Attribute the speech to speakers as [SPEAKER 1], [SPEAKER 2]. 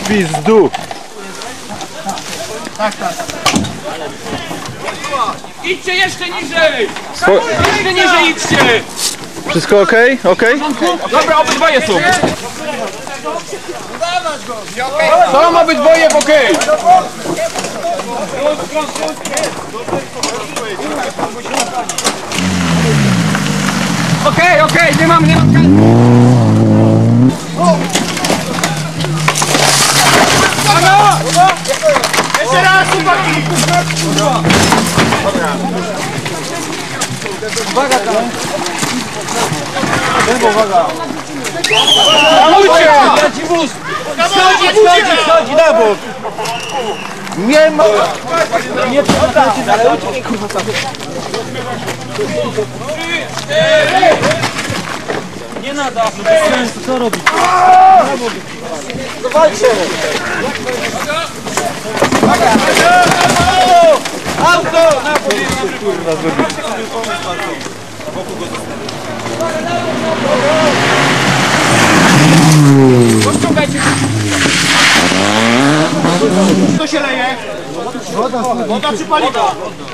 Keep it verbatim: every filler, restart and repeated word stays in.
[SPEAKER 1] pizdu.
[SPEAKER 2] Tak, tak.
[SPEAKER 3] Idźcie jeszcze niżej!
[SPEAKER 1] Swo
[SPEAKER 3] Jeszcze niżej idźcie!
[SPEAKER 1] Wszystko ok? Ok?
[SPEAKER 3] Dobra, obydwoje są. Są obydwoje w okej. Okej, okej, nie mam, nie mam. Jeszcze raz, chłopaki!
[SPEAKER 2] Uwaga tam! Lewo, uwaga!
[SPEAKER 3] Hamujcie!
[SPEAKER 2] Schodzi, schodzi, schodzi na bok! Nie ma... Nie przechodzi, ale uciekaj kurwa tam. Nie nada, bez sensu, co robić? Walczcie! Auto! Na policję, kurwa, zrobić.
[SPEAKER 3] Rozciągajcie!
[SPEAKER 2] Co się leje? Woda, woda czy paliwo?